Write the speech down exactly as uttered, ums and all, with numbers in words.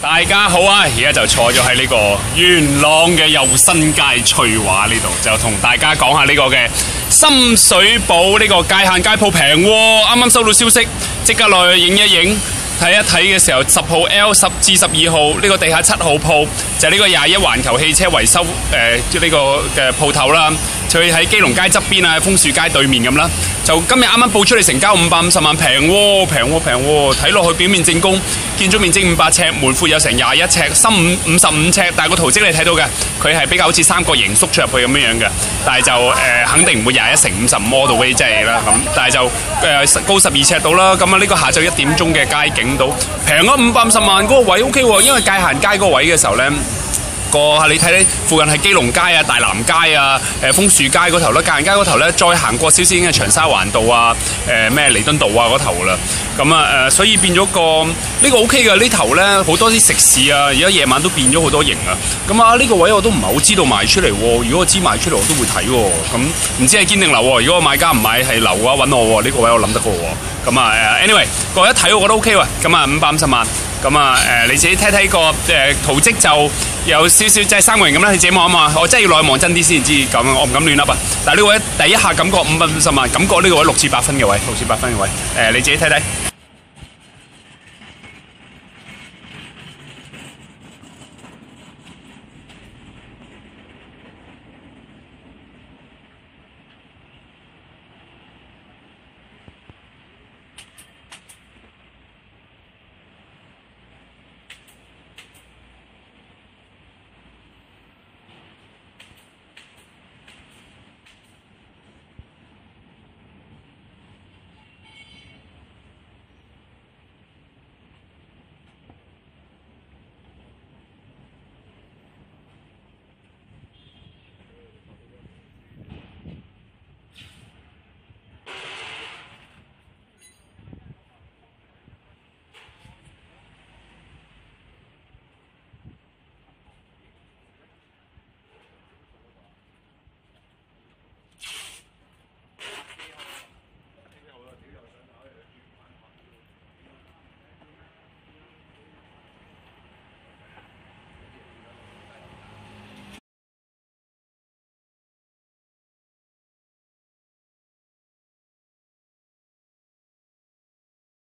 大家好啊！而家就坐咗喺呢個元朗嘅佑新街翠華呢度，就同大家講下呢個嘅深水埗呢個界限街鋪平喎。啱啱收到消息，即刻落去影一影。睇一睇嘅時候，十號 L 十至十二號呢個地下七號鋪就係呢個廿一環球汽車維修誒即係呢個嘅鋪頭啦。佢喺基隆街側邊啊，楓樹街對面咁啦。就今日啱啱報出嚟成交五百五十萬，平喎平喎平喎！睇落去表面正宮，建築面積五百尺，門闊有成廿一尺，深五五十五尺。但係個圖則你睇到嘅，佢係比較好似三角形縮出入去咁樣樣嘅。但係就誒、呃、肯定唔會廿一乘五十五 all the way 即係啦咁。但係就誒、呃、高十二尺到啦。咁啊呢個下晝一點鐘嘅街景度平咗五百五十萬，嗰、那個位 O K 喎，因為界限街嗰個位嘅時候咧。個你睇咧，附近係基隆街啊、大南街啊、誒楓樹街嗰頭啦，界限街嗰頭咧，再行過少少已經係長沙灣道啊、誒咩彌敦道啊嗰頭啦。咁啊誒，所以變咗個呢、呢個 O K 嘅呢頭咧，好多啲食肆啊，而家夜晚都變咗好多型啊。咁啊呢個位我都唔係好知道賣出嚟喎。如果我知賣出嚟，我都會睇喎。咁唔知係堅定流喎。如果我買家唔買係流嘅話，揾我喎。呢、呢個位我諗得過喎。咁啊誒，anyway，個一睇我覺得 O K 喎。咁啊五百五十萬。咁啊誒，你自己睇睇個誒圖則就有少少即係三個人咁啦，你自己望一望。我真係要內望真啲先知，咁我唔敢亂噏啊。但係呢個位第一下感覺五百五十萬，感覺呢個位六至八分嘅位，六至八分嘅位。誒、呃，你自己睇睇。